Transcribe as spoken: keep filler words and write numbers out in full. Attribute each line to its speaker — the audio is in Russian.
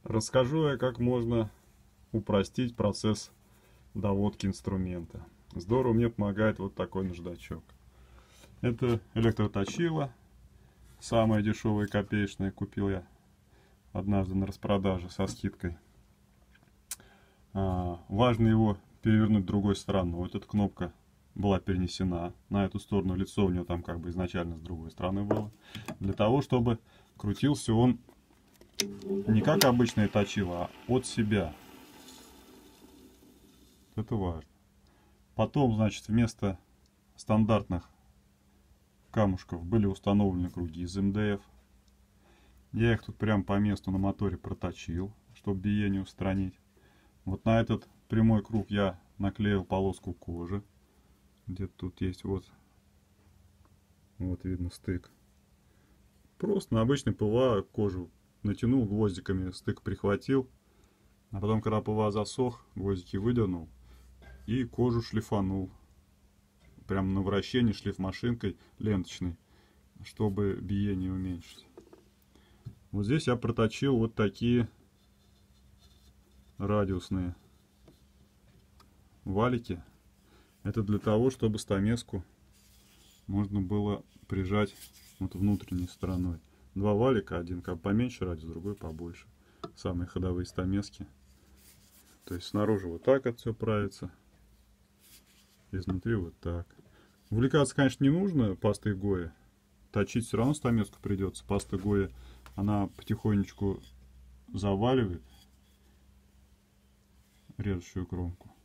Speaker 1: Расскажу я, как можно упростить процесс доводки инструмента. Здорово мне помогает вот такой наждачок. Это электроточило. Самое дешевое, копеечное, купил я однажды на распродаже со скидкой. А, важно его перевернуть другой стороной. Вот эта кнопка была перенесена на эту сторону. Лицо у него там как бы изначально с другой стороны было. Для того, чтобы крутился он не как обычное точило, а от себя. Это важно. Потом, значит, вместо стандартных камушков были установлены круги из эм дэ эф. Я их тут прямо по месту на моторе проточил, чтобы биение устранить. Вот на этот прямой круг я наклеил полоску кожи. Где-то тут есть вот, вот видно стык. Просто на обычный пэ вэ а кожу натянул гвоздиками, стык прихватил. А потом, когда пэ вэ а засох, гвоздики выдернул и кожу шлифанул. Прямо на вращении шлифмашинкой ленточной, чтобы биение уменьшить. Вот здесь я проточил вот такие радиусные валики. Это для того, чтобы стамеску можно было прижать вот внутренней стороной. Два валика, один как поменьше радиус, другой побольше. Самые ходовые стамески. То есть снаружи вот так это все правится. Изнутри вот так. Увлекаться, конечно, не нужно пастой Гоя. Точить все равно стамеску придется. Паста Гоя, она потихонечку заваливает режущую кромку.